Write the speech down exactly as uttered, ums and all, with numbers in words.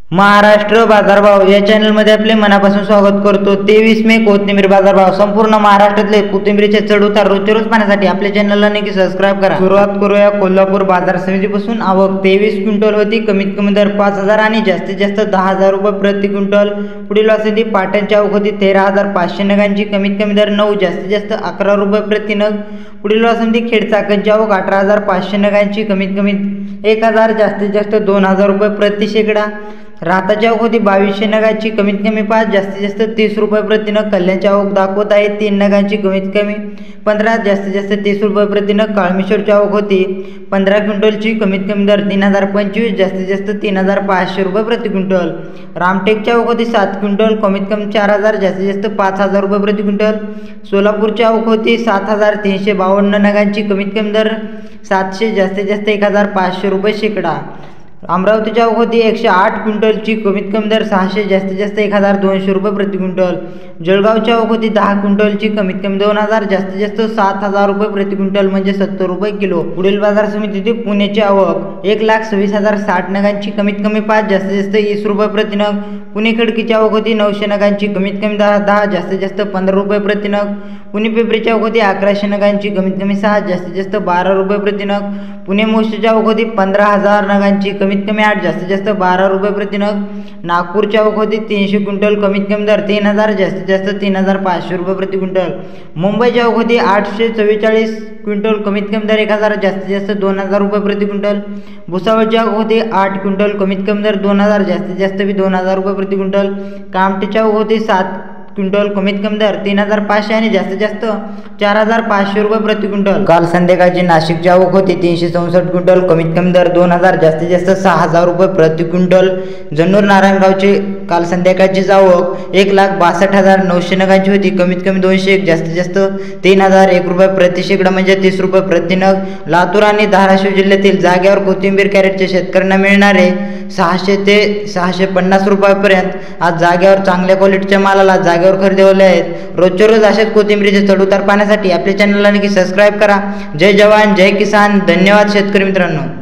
महाराष्ट्र बाजारभाव या चॅनलमध्ये आपले मनापासून स्वागत करतो। तेवीस मे कोथिंबीर बाजारभाव संपूर्ण महाराष्ट्रातले कोथिंबीरचे चढ उतार रोजचे रोज पाहण्यासाठी आपल्या चॅनलला नक्की सबस्क्राइब करा। सुरुवात करूया कोल्हापूर बाजार समितीपासून। आवक तेवीस क्विंटल होती, कमीत कमी दर पाच हजार आणि जास्तीत जास्त दहा हजार रुपये प्रति क्विंटल। पुढील वासंती पाटणची आवक होती तेरा हजार पाचशे नगांची, कमीत कमी दर नऊ जास्तीत जास्त अकरा रुपये प्रति नग। पुढील वासंती खेड चाकणची आवक अठरा हजार पाचशे नगांची, कमीत कमी एक हजार जास्तीत जास्त दोन हजार रुपये प्रति शेकडा। राताची आवक होती बावीसशे नगाची, कमीत कमी पाच जास्तीत जास्त तीस रुपये प्रति नग। कल्याणची आवक दाखवत आहे तीन नगांची, कमीत कमी पंधरा जास्तीत जास्त तीस रुपये प्रति नग। काळमेश्वरची आवक होती पंधरा क्विंटलची, कमीत कमी दर तीन हजार पंचवीस जास्तीत जास्त तीन हजार पाचशे रुपये प्रति क्विंटल। रामटेकची आवक होती सात क्विंटल, कमीत कमी चार हजार जास्तीत जास्त पाच हजार रुपये प्रति क्विंटल। सोलापूरची आवक होती सात हजार तीनशे बावन्न नगांची, कमीत कमी दर सातशे जास्तीत जास्त एक हजार पाचशे रुपये शेकडा। अमरावतीची आवक होती एकशे आठ क्विंटलची, कमीत कमी दर सहाशे जास्तीत जास्त एक हजार दोनशे रुपये प्रति क्विंटल। जळगावची आवक होती दहा क्विंटलची, कमीत कमी दोन हजार जास्तीत जास्त सात हजार रुपये प्रति क्विंटल म्हणजे सत्तर रुपये किलो। पुढील बाजार समितीची पुण्याची आवक एक लाख सव्वीस हजार साठ नगांची, कमीत कमी पाच जास्तीत जास्त वीस रुपये प्रति नग। पुणे खडकीची आवक होती नऊशे नगांची, कमीत कमी दहा दहा जास्तीत जास्त पंधरा रुपये प्रति नग। पुणे पेपरीची आवक होती अकराशे नगांची, कमीत कमी सहा जास्तीत जास्त बारा रुपये प्रति नग। पुणे मोशीची आवक होती पंधरा हजार नगांची, कमीत कमी आठ जास्तीत जास्त बारा रुपये प्रति नग। नागपूरची आवक होती तीनशे क्विंटल, कमीत कमी दर तीन हजार जास्तीत जास्त तीन हजार पाचशे रुपये प्रति क्विंटल। मुंबईची आवक होती आठशे चव्वेचाळीस क्विंटल, कमीत कमी दर एक हजार जास्तीत जास्त दोन हजार रुपये प्रति क्विंटल। भुसावळची आवक होती आठ क्विंटल, कमीत कमी दर दोन हजार जास्तीत जास्त भी दोन हजार रुपये प्रति क्विंटल। कामठीची आवक होती सात क्विंटल, कमीत कमी दर तीन हजार पाचशे आणि जास्तीत जास्त चार हजार पाचशे रुपये प्रति क्विंटल। काल संध्याकाळची नाशिकची आवक होती तीनशे चौसष्ट क्विंटल, कमीत कमी दर दोन हजार जास्तीत जास्त सहा हजार रुपये प्रति क्विंटल। जन्नूर नारायणगावची काल संध्याकाळची आवक एक लाख बासष्ट हजार नऊशे नगांची होती, कमीत कमी दोनशे एक जास्तीत जास्त तीन हजार एक रुपये प्रति शेकडा म्हणजे तीस रुपये प्रति नग। लातूर आणि धाराशिव जिल्ह्यातील जागेवर कोथिंबीर कॅरेटच्या शेतकऱ्यांना मिळणारे सहाशे ते सहाशे पन्नास रुपयापर्यंत आज जागेवर चांगल्या क्वालिटीच्या मालाला जागेवर खरेदी होले आहेत। रोजच्या रोज असेच कोथिंबीरीचे चढ उतार पाहण्यासाठी आपल्या चॅनलला नक्की सबस्क्राइब करा। जय जवान जय किसान, धन्यवाद शेतकरी मित्रांनो।